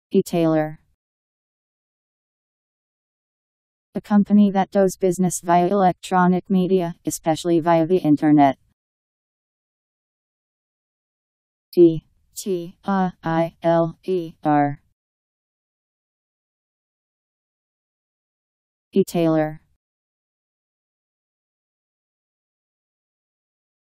E-tailer. A company that does business via electronic media, especially via the internet. E-tailer. E-tailer.